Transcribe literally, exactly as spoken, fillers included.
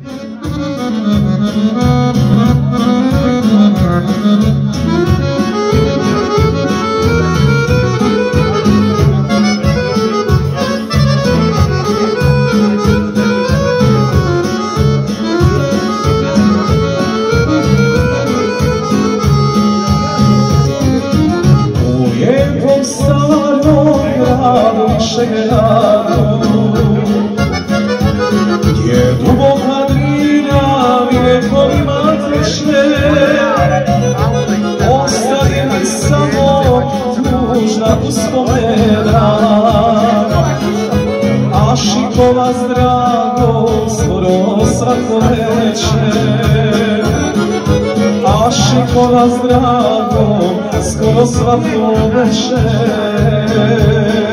Gdje duboka drina vjekovima teče, ostaje mi samo tužna uspomena. Ašikova zdravo skoro svako večer, Ašikova zdravo skoro svako večer.